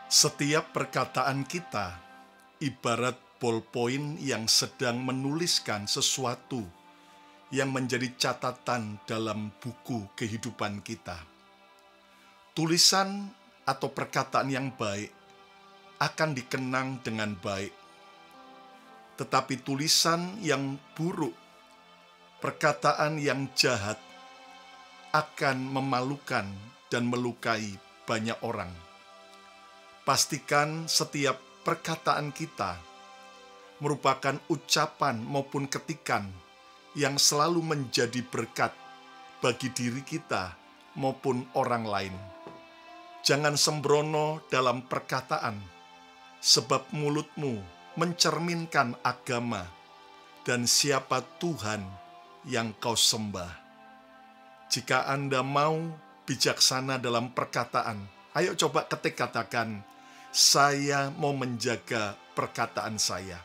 Setiap perkataan kita ibarat ballpoint yang sedang menuliskan sesuatu yang menjadi catatan dalam buku kehidupan kita. Tulisan atau perkataan yang baik akan dikenang dengan baik, tetapi tulisan yang buruk, perkataan yang jahat akan memalukan dan melukai banyak orang. Pastikan setiap perkataan kita merupakan ucapan maupun ketikan yang selalu menjadi berkat bagi diri kita maupun orang lain. Jangan sembrono dalam perkataan, sebab mulutmu mencerminkan agama dan siapa Tuhan yang kau sembah. Jika Anda mau bijaksana dalam perkataan, ayo coba katakan, saya mau menjaga perkataan saya.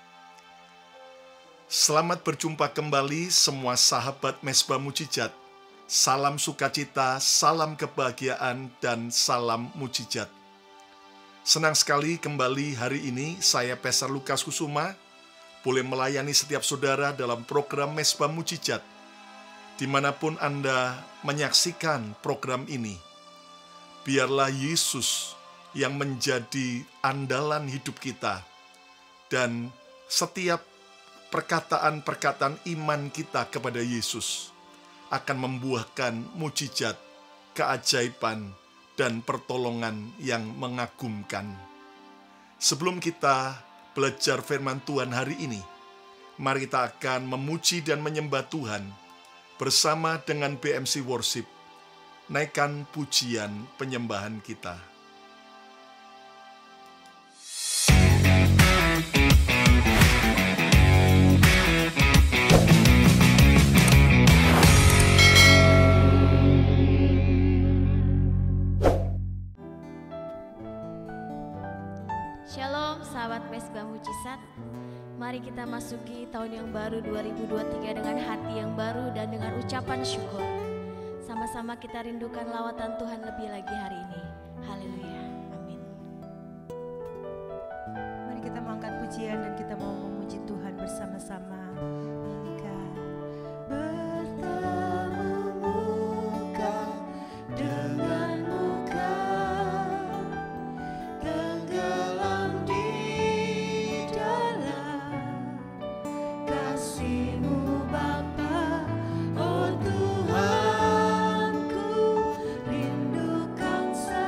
Selamat berjumpa kembali semua sahabat Mesbah Mujizat. Salam sukacita, salam kebahagiaan, dan salam mujizat. Senang sekali kembali hari ini saya Pastor Lukas Kusuma boleh melayani setiap saudara dalam program Mesbah Mujizat. Dimanapun Anda menyaksikan program ini, biarlah Yesus yang menjadi andalan hidup kita, dan setiap perkataan-perkataan iman kita kepada Yesus akan membuahkan mujizat, keajaiban, dan pertolongan yang mengagumkan. Sebelum kita belajar firman Tuhan hari ini, mari kita akan memuji dan menyembah Tuhan bersama dengan BMC Worship. Naikkan pujian penyembahan kita. Shalom sahabat Mesbah Mujizat. Mari kita masuki tahun yang baru 2023 dengan hati yang baru dan dengan ucapan syukur. Sama-sama kita rindukan lawatan Tuhan lebih lagi hari ini. Haleluya, amin. Mari kita mengangkat pujian dan kita mau memuji Tuhan bersama-sama. Nyanyikan. Bertemu muka dengan muka, tenggelam di dalam kasih-Mu Bapa. Oh Tuhanku, rindukan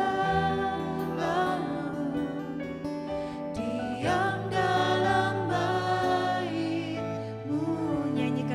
selalu diam dalam bait-Mu. Nyanyikan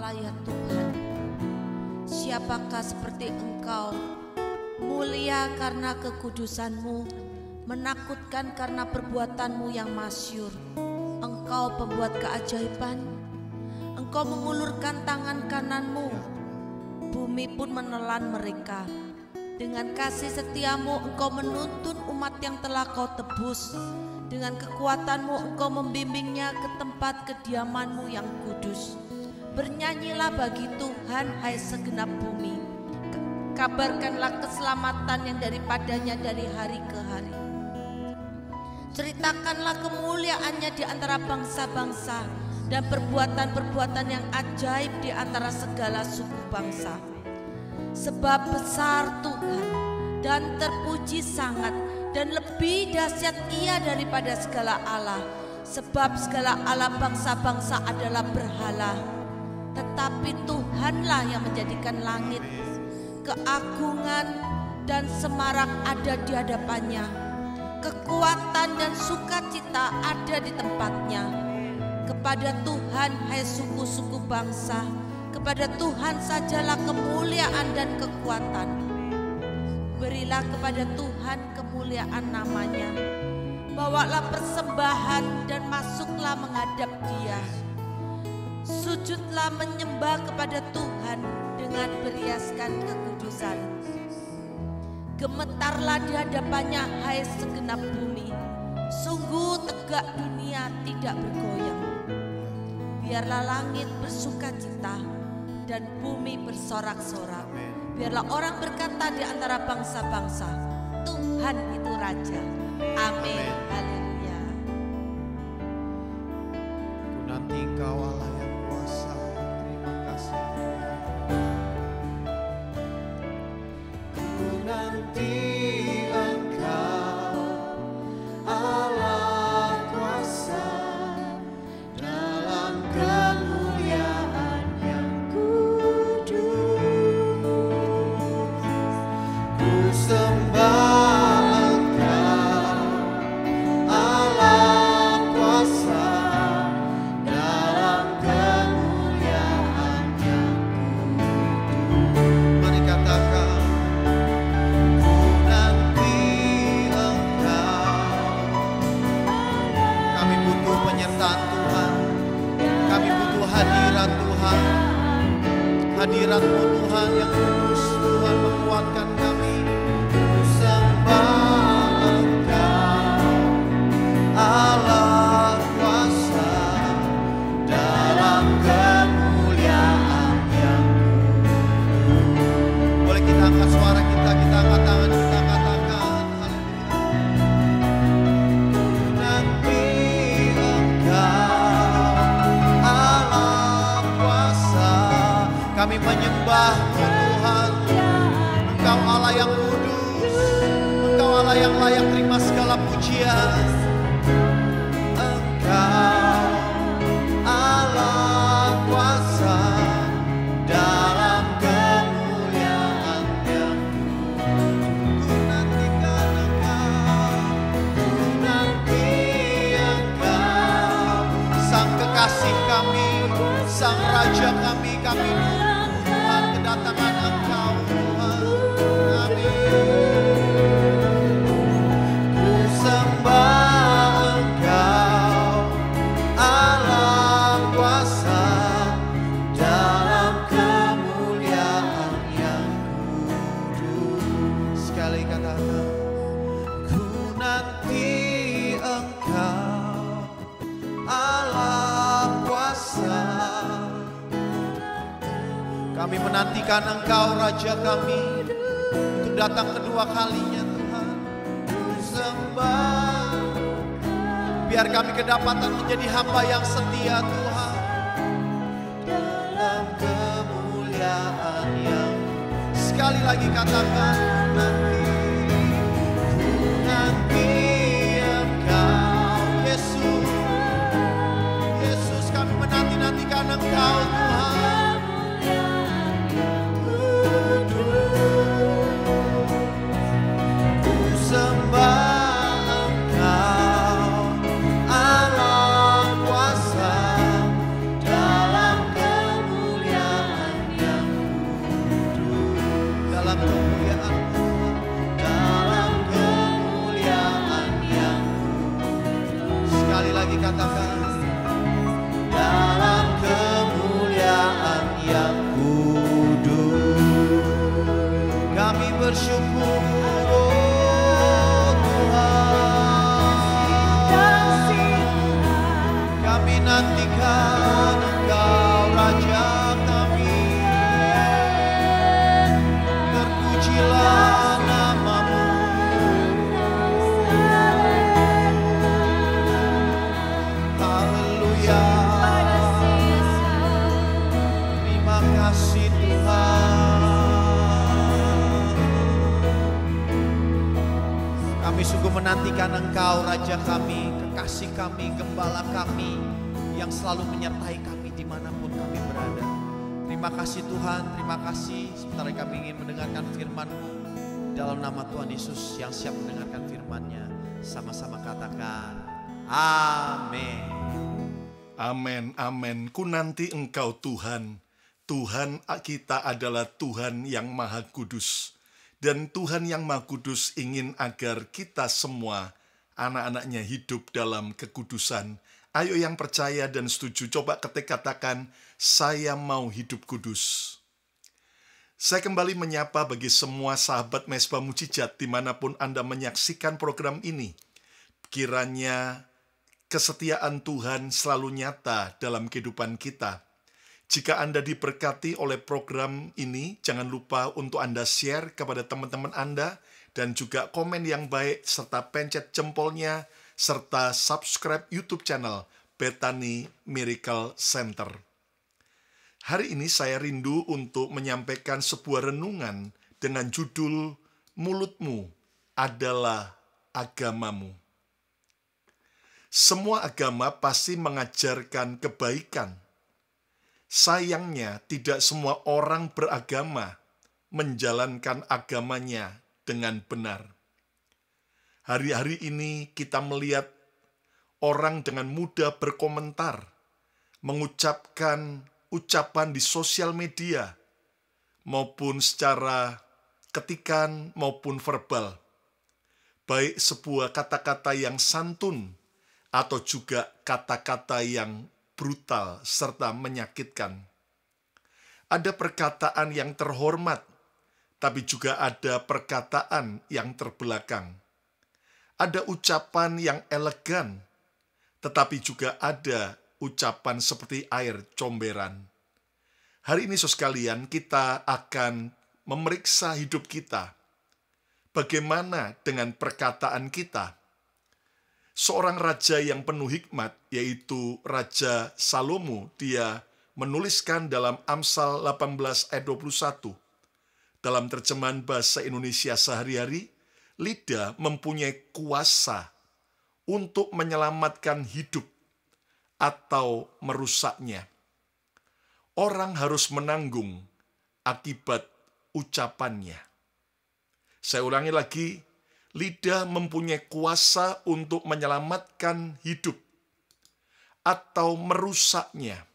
Allah ya Tuhan. Siapakah seperti Engkau, mulia karena kekudusan-Mu, menakutkan karena perbuatan-Mu yang masyhur. Engkau pembuat keajaiban, Engkau mengulurkan tangan kanan-Mu, bumi pun menelan mereka. Dengan kasih setiamu Engkau menuntun umat yang telah Kau tebus. Dengan kekuatanmu Engkau membimbingnya ke tempat kediamanmu yang kudus. Bernyanyilah bagi Tuhan hai segenap bumi. Kabarkanlah keselamatan yang daripadanya dari hari ke hari. Ceritakanlah kemuliaannya di antara bangsa-bangsa dan perbuatan-perbuatan yang ajaib di antara segala suku bangsa. Sebab besar Tuhan dan terpuji sangat, dan lebih dahsyat Ia daripada segala Allah. Sebab segala Allah bangsa-bangsa adalah berhala, tetapi Tuhanlah yang menjadikan langit. Keagungan dan semarak ada di hadapannya, kekuatan dan sukacita ada di tempatnya. Kepada Tuhan hai suku-suku bangsa, kepada Tuhan sajalah kemuliaan dan kekuatan. Berilah kepada Tuhan kemuliaan namanya. Bawalah persembahan dan masuklah menghadap Dia. Sujudlah menyembah kepada Tuhan dengan beriaskan kekudusan. Gemetarlah di hadapannya hai segenap bumi. Sungguh tegak dunia tidak bergoyang. Biarlah langit bersukacita dan bumi bersorak-sorak. Biarlah orang berkata di antara bangsa-bangsa, Tuhan itu Raja. Amin. Haleluya. Ku nanti Engkau Allah yang kuasa. Terima kasih. Ku nanti Engkau Allah kuasa dalam kemuliaan yang kudus. Ku sembah Engkau Allah kuasa dalam kemuliaan yang kudus. Mari katakan, ku nanti Engkau. Kami butuh penyertaan Tuhan. Kami butuh hadirat Tuhan. Hadirat-Mu Tuhan yang kudus, Tuhan menguatkan kami. Ku sembah Engkau Allah kuasa dalam kemuliaan yang kudus. Boleh kita angkat suara kita angkat tangan, kita katakan haleluya. Ku nanti Engkau Allah kuasa. Kami menyembah-Mu Tuhan. Engkau Allah yang kudus, Engkau Allah yang layak terima segala pujian. Engkau Allah kuasa dalam kemuliaan yang kudus. Ku nantikan Engkau, ku nanti Engkau, Sang Kekasih kami, Sang Raja kami nunggu Tuhan kedatangan Engkau Tuhan. Amin. Ku sembah Engkau Allah kuasa dalam kemuliaan yang kudus. Sekali katakan, ku nanti Engkau Allah kuasa. Kami menantikan Engkau Raja kami untuk datang kedua kalinya Tuhan. Ku sembah, biar kami kedapatan menjadi hamba yang setia Tuhan. Dalam kemuliaan yang, sekali lagi katakan, ku nanti Engkau Yesus. Yesus, kami menanti-nantikan Engkau Tuhan. Ku sembah Engkau Allah kuasa dalam kemuliaan. kasih Tuhan. Kami sungguh menantikan Engkau, Raja kami, kekasih kami, Gembala kami, yang selalu menyertai kami dimanapun kami berada. Terima kasih Tuhan, terima kasih. Sebentar kami ingin mendengarkan firman-Mu. Dalam nama Tuhan Yesus yang siap mendengarkan firman-Nya, sama-sama katakan, amin. Amin, amin. Ku nanti Engkau Tuhan. Tuhan kita adalah Tuhan yang Maha Kudus. Dan Tuhan yang Maha Kudus ingin agar kita semua, anak-anaknya, hidup dalam kekudusan. Ayo yang percaya dan setuju, coba katakan, saya mau hidup kudus. Saya kembali menyapa bagi semua sahabat Mezbah Mujizat dimanapun Anda menyaksikan program ini. Kiranya kesetiaan Tuhan selalu nyata dalam kehidupan kita. Jika Anda diberkati oleh program ini, jangan lupa untuk Anda share kepada teman-teman Anda, dan juga komen yang baik, serta pencet jempolnya, serta subscribe YouTube channel Bethany Miracle Center. Hari ini saya rindu untuk menyampaikan sebuah renungan dengan judul Mulutmu adalah Agamamu. Semua agama pasti mengajarkan kebaikan. Sayangnya, tidak semua orang beragama menjalankan agamanya dengan benar. Hari-hari ini kita melihat orang dengan mudah berkomentar, mengucapkan ucapan di sosial media, maupun secara ketikan maupun verbal. Baik sebuah kata-kata yang santun, atau juga kata-kata yang brutal serta menyakitkan. Ada perkataan yang terhormat, tapi juga ada perkataan yang terbelakang. Ada ucapan yang elegan, tetapi juga ada ucapan seperti air comberan. Hari ini, saudara sekalian, kita akan memeriksa hidup kita. Bagaimana dengan perkataan kita? Seorang raja yang penuh hikmat, yaitu Raja Salomo, dia menuliskan dalam Amsal 18 ayat 21. Dalam terjemahan bahasa Indonesia sehari-hari, lidah mempunyai kuasa untuk menyelamatkan hidup atau merusaknya. Orang harus menanggung akibat ucapannya. Saya ulangi lagi, lidah mempunyai kuasa untuk menyelamatkan hidup atau merusaknya.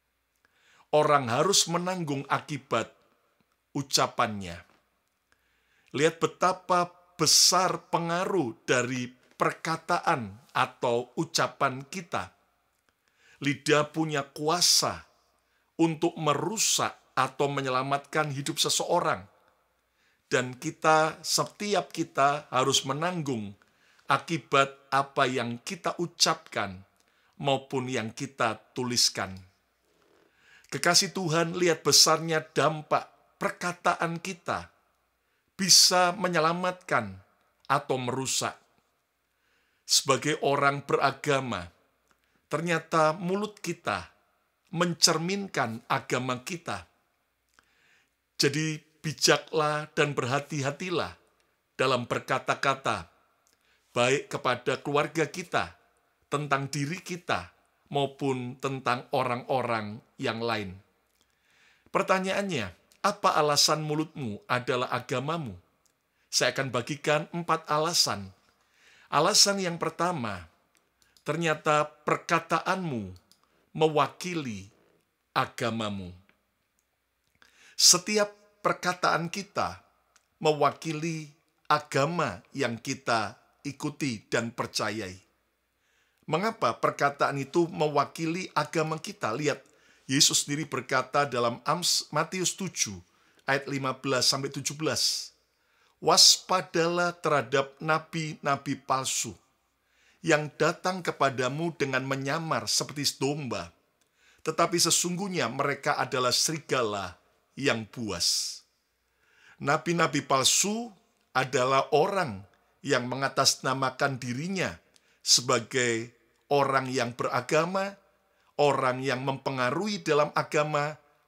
Orang harus menanggung akibat ucapannya. Lihat betapa besar pengaruh dari perkataan atau ucapan kita. Lidah punya kuasa untuk merusak atau menyelamatkan hidup seseorang. Dan setiap kita harus menanggung akibat apa yang kita ucapkan maupun yang kita tuliskan. Kekasih Tuhan, lihat besarnya dampak perkataan kita bisa menyelamatkan atau merusak. Sebagai orang beragama, ternyata mulut kita mencerminkan agama kita. Jadi bijaklah dan berhati-hatilah dalam berkata-kata, baik kepada keluarga kita, tentang diri kita, maupun tentang orang-orang yang lain. Pertanyaannya, apa alasan mulutmu adalah agamamu? Saya akan bagikan 4 alasan. Alasan yang pertama, ternyata perkataanmu mewakili agamamu. Setiap perkataan kita mewakili agama yang kita ikuti dan percayai. Mengapa perkataan itu mewakili agama kita? Lihat, Yesus sendiri berkata dalam Matius 7 ayat 15-17. Waspadalah terhadap nabi-nabi palsu yang datang kepadamu dengan menyamar seperti domba, tetapi sesungguhnya mereka adalah serigala yang buas. Nabi-nabi palsu adalah orang yang mengatasnamakan dirinya sebagai orang yang beragama, orang yang mempengaruhi dalam agama,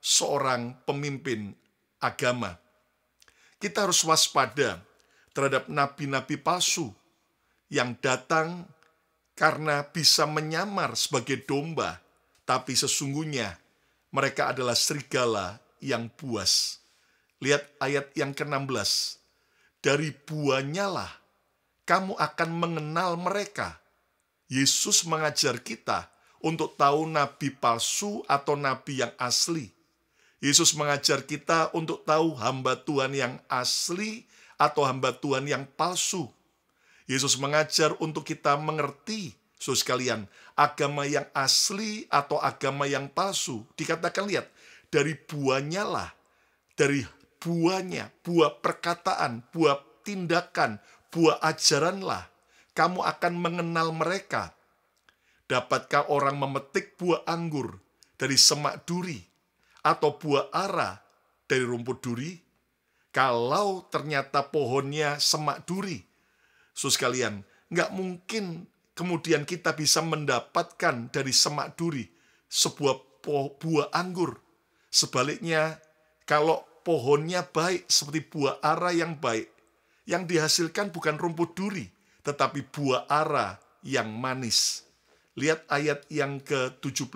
seorang pemimpin agama. Kita harus waspada terhadap nabi-nabi palsu yang datang karena bisa menyamar sebagai domba, tapi sesungguhnya mereka adalah serigala yang buas. Lihat ayat yang ke-16. Dari buahnya lah kamu akan mengenal mereka. Yesus mengajar kita untuk tahu nabi palsu atau nabi yang asli. Yesus mengajar kita untuk tahu hamba Tuhan yang asli atau hamba Tuhan yang palsu. Yesus mengajar untuk kita mengerti, saudara sekalian, agama yang asli atau agama yang palsu. Dikatakan, lihat, dari buahnya lah, dari buahnya, buah perkataan, buah tindakan, buah ajaranlah, kamu akan mengenal mereka. Dapatkah orang memetik buah anggur dari semak duri, atau buah ara dari rumput duri? Kalau ternyata pohonnya semak duri, saudara sekalian, nggak mungkin kemudian kita bisa mendapatkan dari semak duri sebuah buah anggur. Sebaliknya, kalau pohonnya baik seperti buah ara yang baik, yang dihasilkan bukan rumput duri, tetapi buah ara yang manis. Lihat ayat yang ke-17.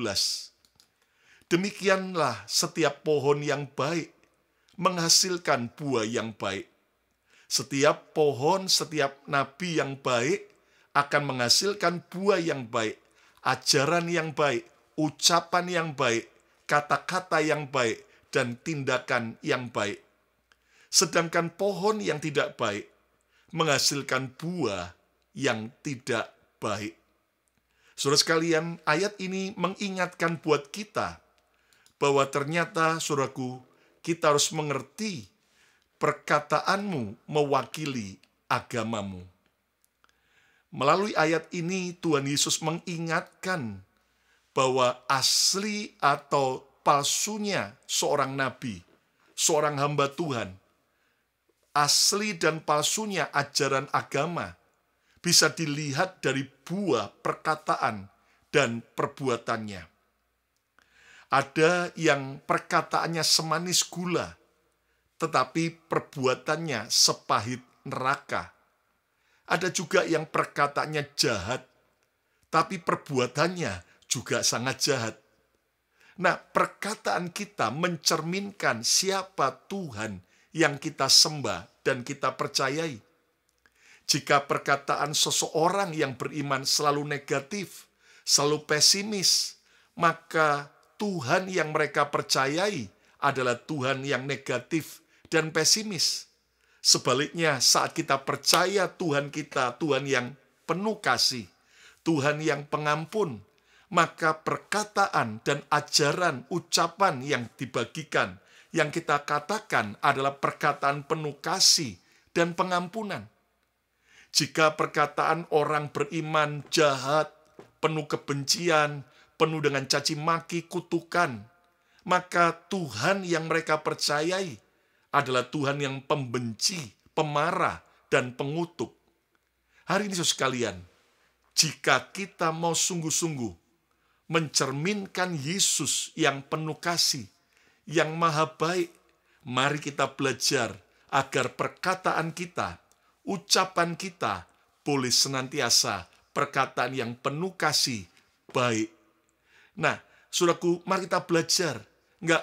Demikianlah setiap pohon yang baik menghasilkan buah yang baik. Setiap pohon, setiap nabi yang baik akan menghasilkan buah yang baik, ajaran yang baik, ucapan yang baik, kata-kata yang baik, dan tindakan yang baik. Sedangkan pohon yang tidak baik menghasilkan buah yang tidak baik. Saudara sekalian, ayat ini mengingatkan buat kita bahwa ternyata, saudaraku, kita harus mengerti perkataanmu mewakili agamamu. Melalui ayat ini, Tuhan Yesus mengingatkan bahwa asli atau palsunya seorang nabi, seorang hamba Tuhan, asli dan palsunya ajaran agama bisa dilihat dari buah perkataan dan perbuatannya. Ada yang perkataannya semanis gula, tetapi perbuatannya sepahit neraka. Ada juga yang perkataannya jahat, tapi perbuatannya juga sangat jahat. Nah, perkataan kita mencerminkan siapa Tuhan yang kita sembah dan kita percayai. Jika perkataan seseorang yang beriman selalu negatif, selalu pesimis, maka Tuhan yang mereka percayai adalah Tuhan yang negatif dan pesimis. Sebaliknya, saat kita percaya Tuhan kita, Tuhan yang penuh kasih, Tuhan yang pengampun, maka perkataan dan ajaran, ucapan yang dibagikan, yang kita katakan adalah perkataan penuh kasih dan pengampunan. Jika perkataan orang beriman jahat, penuh kebencian, penuh dengan caci maki, kutukan, maka Tuhan yang mereka percayai adalah Tuhan yang pembenci, pemarah, dan pengutuk. Hari ini saudara sekalian, jika kita mau sungguh-sungguh mencerminkan Yesus yang penuh kasih, yang maha baik, mari kita belajar agar perkataan kita, ucapan kita boleh senantiasa perkataan yang penuh kasih, baik. Nah, saudaraku, mari kita belajar. Nggak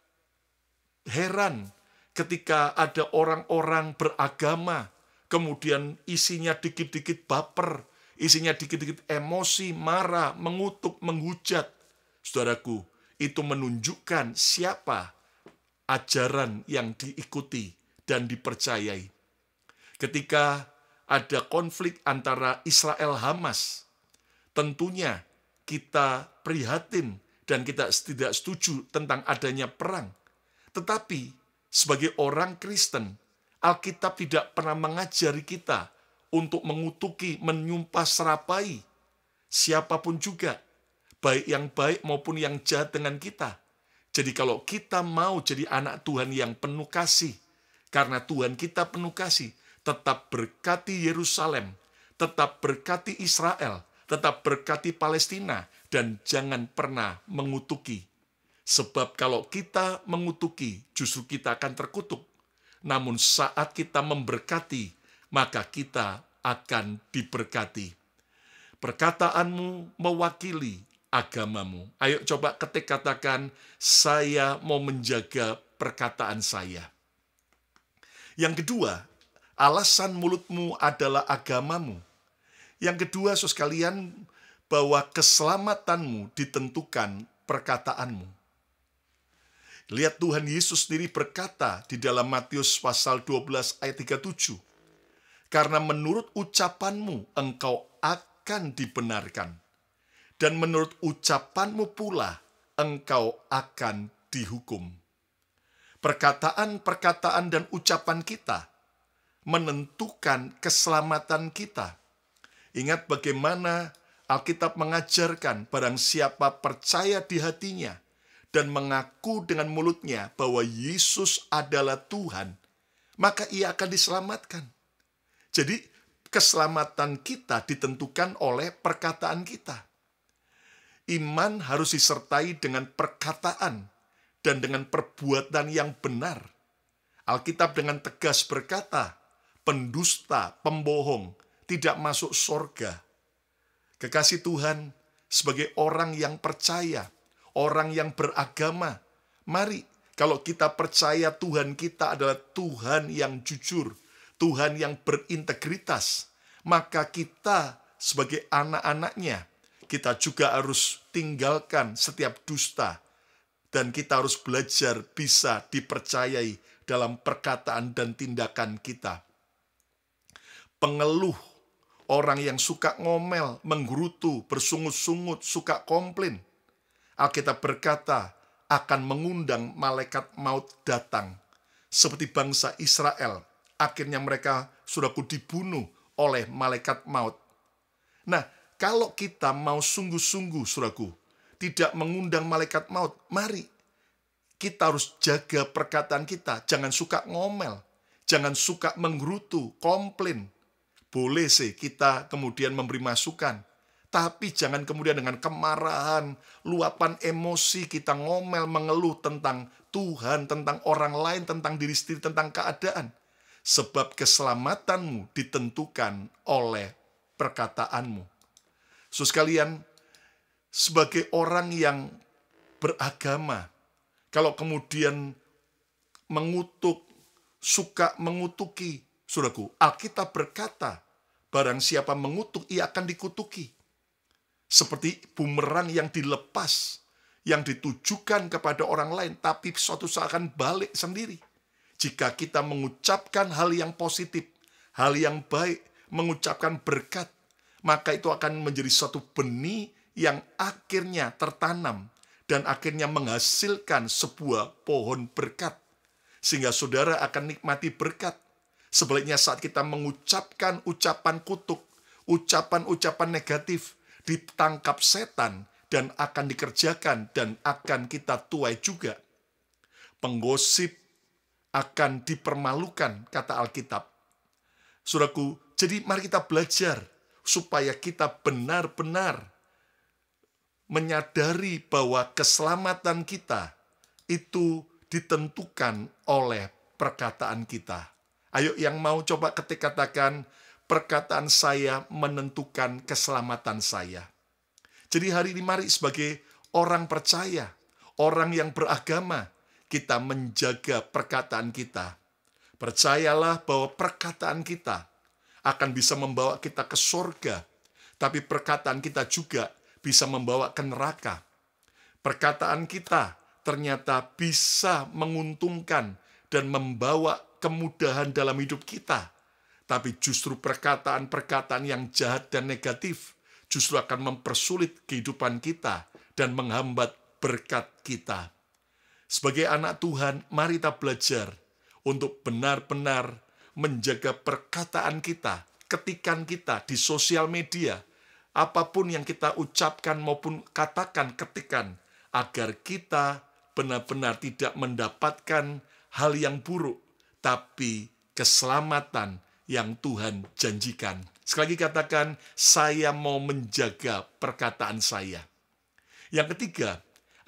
heran ketika ada orang-orang beragama, kemudian isinya dikit-dikit baper, isinya dikit-dikit emosi, marah, mengutuk, menghujat. Saudaraku, itu menunjukkan siapa ajaran yang diikuti dan dipercayai. Ketika ada konflik antara Israel Hamas, tentunya kita prihatin dan kita tidak setuju tentang adanya perang. Tetapi sebagai orang Kristen, Alkitab tidak pernah mengajari kita untuk mengutuki, menyumpah serapai siapapun juga, baik yang baik maupun yang jahat dengan kita. Jadi kalau kita mau jadi anak Tuhan yang penuh kasih, karena Tuhan kita penuh kasih, tetap berkati Yerusalem, tetap berkati Israel, tetap berkati Palestina, dan jangan pernah mengutuki. Sebab kalau kita mengutuki, justru kita akan terkutuk. Namun saat kita memberkati, maka kita akan diberkati. Perkataanmu mewakili agamamu. Ayo coba katakan, saya mau menjaga perkataan saya. Yang kedua, alasan mulutmu adalah agamamu. Yang kedua, saudara sekalian, bahwa keselamatanmu ditentukan perkataanmu. Lihat Tuhan Yesus sendiri berkata di dalam Matius pasal 12 ayat 37. Karena menurut ucapanmu engkau akan dibenarkan. Dan menurut ucapanmu pula engkau akan dihukum. Perkataan-perkataan dan ucapan kita menentukan keselamatan kita. Ingat bagaimana Alkitab mengajarkan barang siapa percaya di hatinya dan mengaku dengan mulutnya bahwa Yesus adalah Tuhan, maka ia akan diselamatkan. Jadi, keselamatan kita ditentukan oleh perkataan kita. Iman harus disertai dengan perkataan dan dengan perbuatan yang benar. Alkitab dengan tegas berkata, pendusta, pembohong, tidak masuk surga. Kekasih Tuhan, sebagai orang yang percaya, orang yang beragama, mari kalau kita percaya Tuhan kita adalah Tuhan yang jujur, Tuhan yang berintegritas, maka kita sebagai anak-anaknya, kita juga harus tinggalkan setiap dusta, dan kita harus belajar bisa dipercayai dalam perkataan dan tindakan kita. Pengeluh, orang yang suka ngomel, menggerutu, bersungut-sungut, suka komplain, Alkitab berkata akan mengundang malaikat maut datang. Seperti bangsa Israel, akhirnya mereka saudaraku dibunuh oleh malaikat maut. Nah, kalau kita mau sungguh-sungguh saudaraku, tidak mengundang malaikat maut, mari kita harus jaga perkataan kita. Jangan suka ngomel, jangan suka menggerutu, komplain. Boleh sih kita kemudian memberi masukan, tapi jangan kemudian dengan kemarahan, luapan emosi kita ngomel, mengeluh tentang Tuhan, tentang orang lain, tentang diri sendiri, tentang keadaan. Sebab keselamatanmu ditentukan oleh perkataanmu. Saudara sekalian, sebagai orang yang beragama, kalau kemudian mengutuk, suka mengutuki, saudaraku, Alkitab berkata, barang siapa mengutuk, ia akan dikutuki. Seperti bumerang yang dilepas, yang ditujukan kepada orang lain, tapi suatu saat akan balik sendiri. Jika kita mengucapkan hal yang positif, hal yang baik, mengucapkan berkat, maka itu akan menjadi suatu benih yang akhirnya tertanam dan akhirnya menghasilkan sebuah pohon berkat. Sehingga saudara akan nikmati berkat. Sebaliknya saat kita mengucapkan ucapan kutuk, ucapan-ucapan negatif, ditangkap setan dan akan dikerjakan dan akan kita tuai juga. Penggosip akan dipermalukan, kata Alkitab. Saudaraku, jadi mari kita belajar supaya kita benar-benar menyadari bahwa keselamatan kita itu ditentukan oleh perkataan kita. Ayo yang mau coba katakan, perkataan saya menentukan keselamatan saya. Jadi hari ini mari sebagai orang percaya, orang yang beragama, kita menjaga perkataan kita. Percayalah bahwa perkataan kita akan bisa membawa kita ke surga, tapi perkataan kita juga bisa membawa ke neraka. Perkataan kita ternyata bisa menguntungkan dan membawa kemudahan dalam hidup kita. Tapi justru perkataan-perkataan yang jahat dan negatif justru akan mempersulit kehidupan kita dan menghambat berkat kita. Sebagai anak Tuhan, mari kita belajar untuk benar-benar menjaga perkataan kita, ketikan kita di sosial media, apapun yang kita ucapkan maupun katakan, ketikan, agar kita benar-benar tidak mendapatkan hal yang buruk, tapi keselamatan yang Tuhan janjikan. Sekali lagi katakan, saya mau menjaga perkataan saya. Yang ketiga,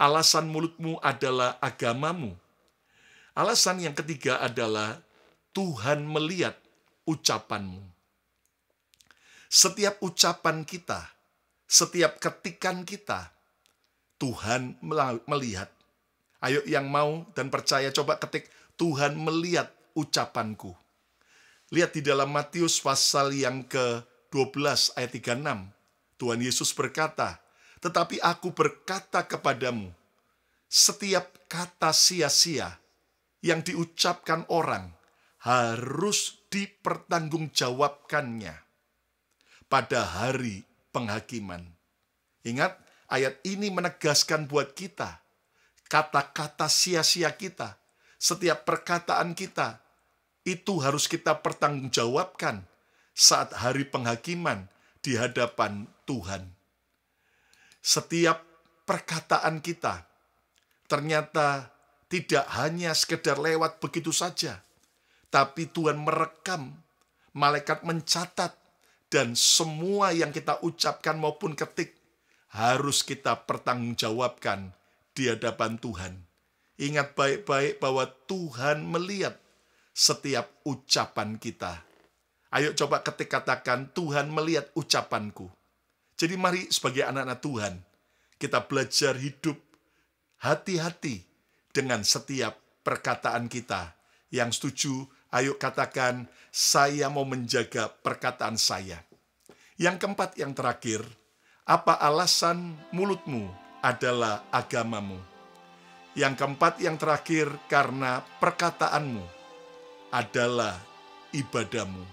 alasan mulutmu adalah agamamu. Alasan yang ketiga adalah Tuhan melihat ucapanmu. Setiap ucapan kita, setiap ketikan kita, Tuhan melihat. Ayo yang mau dan percaya coba ketik, Tuhan melihat ucapanku. Lihat di dalam Matius pasal yang ke-12 ayat 36. Tuhan Yesus berkata, tetapi aku berkata kepadamu, setiap kata sia-sia yang diucapkan orang harus dipertanggungjawabkannya pada hari penghakiman. Ingat, ayat ini menegaskan buat kita, kata-kata sia-sia kita, setiap perkataan kita, itu harus kita pertanggungjawabkan saat hari penghakiman di hadapan Tuhan. Setiap perkataan kita ternyata tidak hanya sekedar lewat begitu saja, tapi Tuhan merekam, malaikat mencatat, dan semua yang kita ucapkan maupun ketik harus kita pertanggungjawabkan di hadapan Tuhan. Ingat baik-baik bahwa Tuhan melihat setiap ucapan kita. Ayo coba ketik katakan, Tuhan melihat ucapanku. Jadi mari sebagai anak-anak Tuhan, kita belajar hidup hati-hati dengan setiap perkataan kita. Yang setuju, ayo katakan, saya mau menjaga perkataan saya. Yang keempat, yang terakhir, apa alasan mulutmu adalah agamamu? Yang keempat, yang terakhir, karena perkataanmu adalah ibadahmu.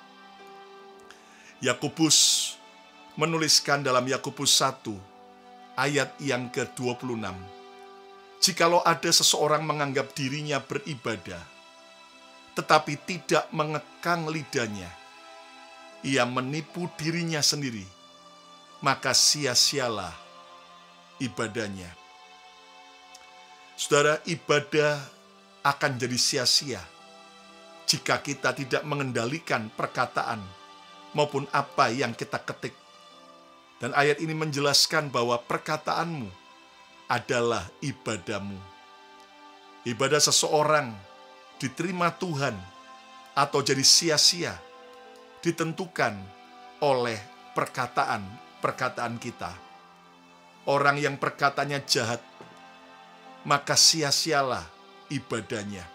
Yakobus menuliskan dalam Yakobus 1 ayat yang ke-26. Jikalau ada seseorang menganggap dirinya beribadah, tetapi tidak mengekang lidahnya, ia menipu dirinya sendiri, maka sia-sialah ibadahnya. Saudara, ibadah akan jadi sia-sia jika kita tidak mengendalikan perkataan maupun apa yang kita ketik. Dan ayat ini menjelaskan bahwa perkataanmu adalah ibadahmu. Ibadah seseorang diterima Tuhan atau jadi sia-sia ditentukan oleh perkataan kita. Orang yang perkataannya jahat, maka sia-sialah ibadahnya.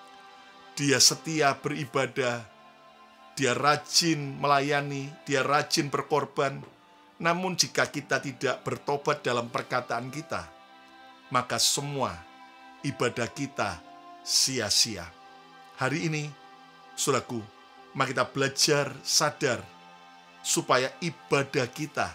Dia setia beribadah, dia rajin melayani, dia rajin berkorban. Namun jika kita tidak bertobat dalam perkataan kita, maka semua ibadah kita sia-sia. Hari ini, saudaraku, mari kita belajar sadar supaya ibadah kita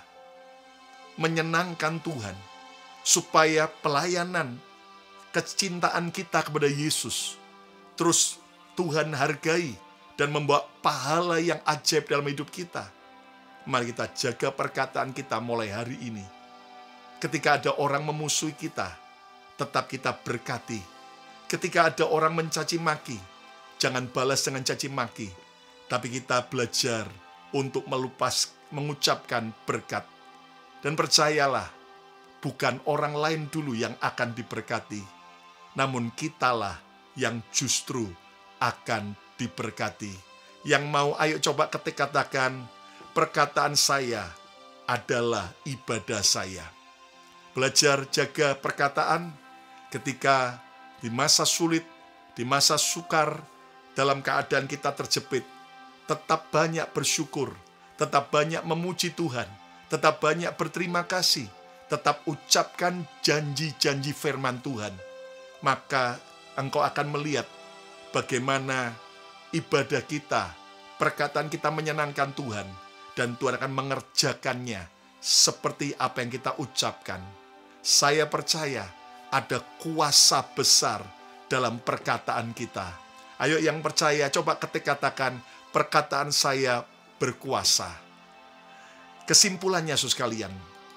menyenangkan Tuhan, supaya pelayanan, kecintaan kita kepada Yesus terus Tuhan hargai dan membawa pahala yang ajaib dalam hidup kita. Mari kita jaga perkataan kita mulai hari ini. Ketika ada orang memusuhi kita, tetap kita berkati. Ketika ada orang mencaci maki, jangan balas dengan caci maki, tapi kita belajar untuk mengucapkan berkat. Dan percayalah, bukan orang lain dulu yang akan diberkati, namun kitalah yang justru akan diberkati. Yang mau, ayo coba ketik katakan, perkataan saya adalah ibadah saya. Belajar jaga perkataan ketika di masa sulit, di masa sukar, dalam keadaan kita terjepit. Tetap banyak bersyukur, tetap banyak memuji Tuhan, tetap banyak berterima kasih, tetap ucapkan janji-janji firman Tuhan. Maka engkau akan melihat bagaimana ibadah kita, perkataan kita menyenangkan Tuhan, dan Tuhan akan mengerjakannya seperti apa yang kita ucapkan. Saya percaya ada kuasa besar dalam perkataan kita. Ayo yang percaya, coba ketik katakan, perkataan saya berkuasa. Kesimpulannya, saudara sekalian,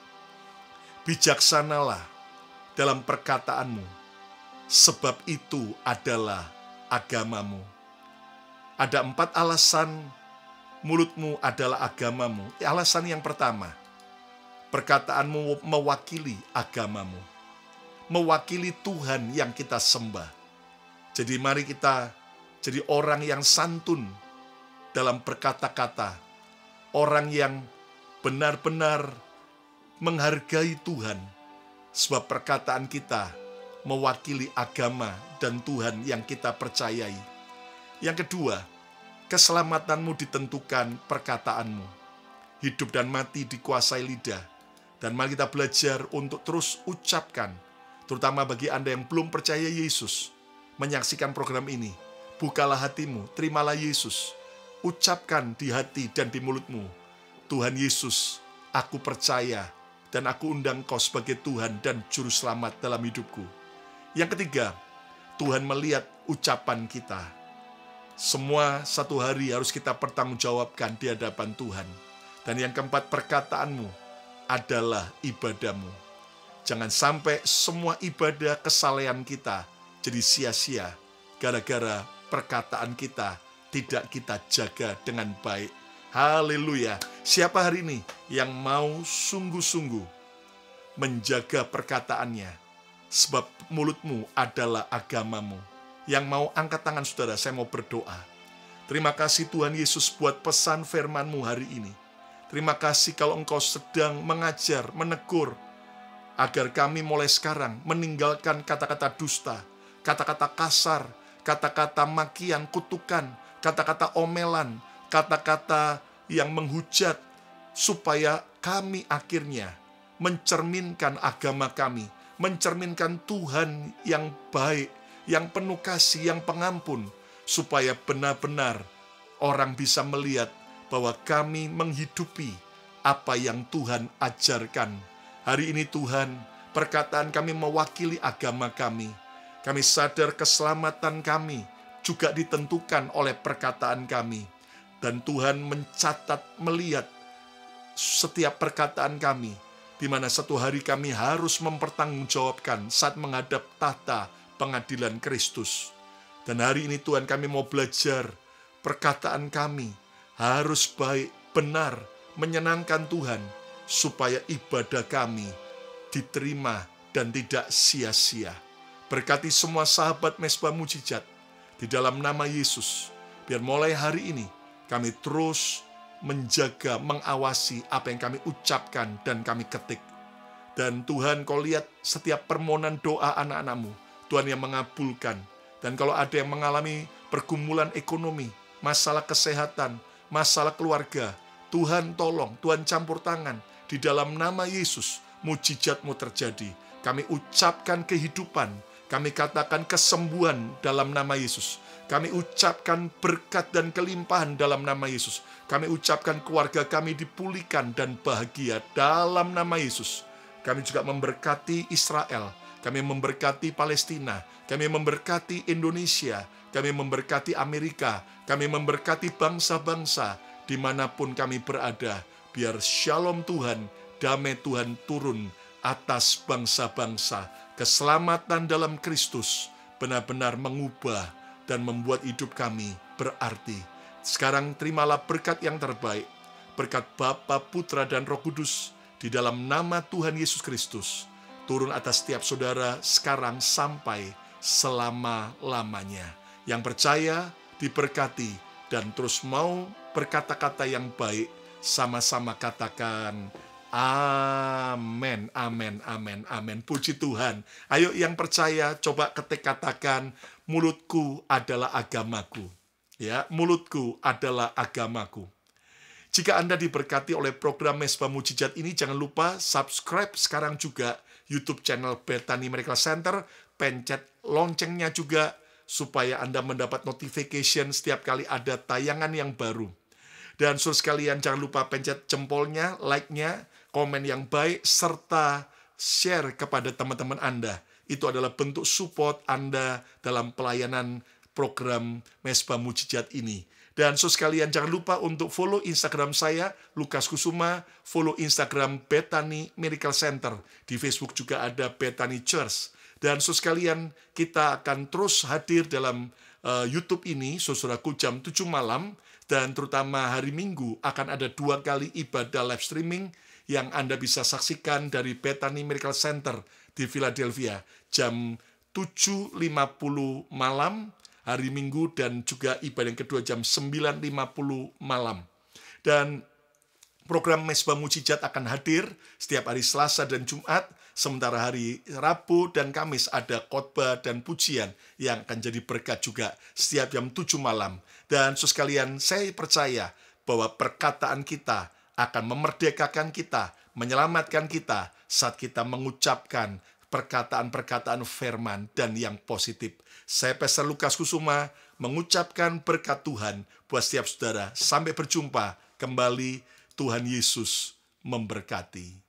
bijaksanalah dalam perkataanmu, sebab itu adalah agamamu. Ada 4 alasan mulutmu adalah agamamu. Alasan yang pertama, perkataanmu mewakili agamamu. mewakili Tuhan yang kita sembah. Jadi mari kita jadi orang yang santun dalam berkata-kata, orang yang benar-benar menghargai Tuhan, sebab perkataan kita mewakili agama dan Tuhan yang kita percayai. Yang kedua, keselamatanmu ditentukan perkataanmu. Hidup dan mati dikuasai lidah. Dan mari kita belajar untuk terus ucapkan, terutama bagi Anda yang belum percaya Yesus, menyaksikan program ini. Bukalah hatimu, terimalah Yesus. Ucapkan di hati dan di mulutmu, Tuhan Yesus, aku percaya dan aku undang Kau sebagai Tuhan dan Juru Selamat dalam hidupku. Yang ketiga, Tuhan melihat ucapan kita. Semua satu hari harus kita pertanggungjawabkan di hadapan Tuhan. Dan yang keempat, perkataanmu adalah ibadahmu. Jangan sampai semua ibadah kesalehan kita jadi sia-sia gara-gara perkataan kita tidak kita jaga dengan baik. Haleluya. Siapa hari ini yang mau sungguh-sungguh menjaga perkataannya? Sebab mulutmu adalah agamamu. Yang mau angkat tangan saudara, saya mau berdoa. Terima kasih Tuhan Yesus buat pesan firman-Mu hari ini. Terima kasih kalau Engkau sedang mengajar, menegur, agar kami mulai sekarang meninggalkan kata-kata dusta, kata-kata kasar, kata-kata makian, kutukan, kata-kata omelan, kata-kata yang menghujat, supaya kami akhirnya mencerminkan agama kami, mencerminkan Tuhan yang baik, yang penuh kasih, yang pengampun, supaya benar-benar orang bisa melihat bahwa kami menghidupi apa yang Tuhan ajarkan. Hari ini Tuhan, perkataan kami mewakili agama kami. Kami sadar keselamatan kami juga ditentukan oleh perkataan kami. Dan Tuhan mencatat, melihat setiap perkataan kami, di mana satu hari kami harus mempertanggungjawabkan saat menghadap tahta pengadilan Kristus. Dan hari ini Tuhan, kami mau belajar perkataan kami harus baik, benar, menyenangkan Tuhan, supaya ibadah kami diterima dan tidak sia-sia. Berkati semua sahabat Mezbah Mujizat di dalam nama Yesus. Biar mulai hari ini kami terus menjaga, mengawasi apa yang kami ucapkan dan kami ketik. Dan Tuhan, Kau lihat setiap permohonan doa anak-anak-Mu, Tuhan yang mengabulkan. Dan kalau ada yang mengalami pergumulan ekonomi, masalah kesehatan, masalah keluarga, Tuhan tolong, Tuhan campur tangan. Di dalam nama Yesus, mujizat-Mu terjadi. Kami ucapkan kehidupan, kami katakan kesembuhan dalam nama Yesus. Kami ucapkan berkat dan kelimpahan dalam nama Yesus. Kami ucapkan keluarga kami dipulihkan dan bahagia dalam nama Yesus. Kami juga memberkati Israel, kami memberkati Palestina, kami memberkati Indonesia, kami memberkati Amerika, kami memberkati bangsa-bangsa dimanapun kami berada. Biar shalom Tuhan, damai Tuhan turun atas bangsa-bangsa. Keselamatan dalam Kristus benar-benar mengubah dan membuat hidup kami berarti. Sekarang terimalah berkat yang terbaik, berkat Bapa, Putra, dan Roh Kudus, di dalam nama Tuhan Yesus Kristus, turun atas setiap saudara sekarang sampai selama-lamanya. Yang percaya, diberkati, dan terus mau berkata-kata yang baik, sama-sama katakan, amin, amin, amin, amin. Puji Tuhan. Ayo yang percaya, coba ketik katakan, mulutku adalah agamaku. Ya, mulutku adalah agamaku. Jika Anda diberkati oleh program Mezbah Mujizat ini, jangan lupa subscribe sekarang juga YouTube channel Bethany Miracle Center, pencet loncengnya juga, supaya Anda mendapat notification setiap kali ada tayangan yang baru. Dan saudara sekalian, jangan lupa pencet jempolnya, like-nya, komen yang baik, serta share kepada teman-teman Anda. Itu adalah bentuk support Anda dalam pelayanan program Mezbah Mujizat ini. Dan saudara sekalian, jangan lupa untuk follow Instagram saya, Lukas Kusuma, follow Instagram Bethany Miracle Center. Di Facebook juga ada Bethany Church. Dan saudara sekalian, kita akan terus hadir dalam YouTube ini, saudaraku, jam 7 malam. Dan terutama hari Minggu akan ada 2 kali ibadah live streaming yang Anda bisa saksikan dari Bethany Miracle Center di Philadelphia jam 7.50 malam hari Minggu, dan juga ibadah yang kedua jam 9.50 malam. Dan program Mezbah Mujizat akan hadir setiap hari Selasa dan Jumat, sementara hari Rabu dan Kamis ada khotbah dan pujian yang akan jadi berkat juga setiap jam 7 malam. Dan saudara sekalian, saya percaya bahwa perkataan kita akan memerdekakan kita, menyelamatkan kita saat kita mengucapkan perkataan-perkataan firman dan yang positif. Saya Pastor Lukas Kusuma mengucapkan berkat Tuhan buat setiap saudara. Sampai berjumpa kembali. Tuhan Yesus memberkati.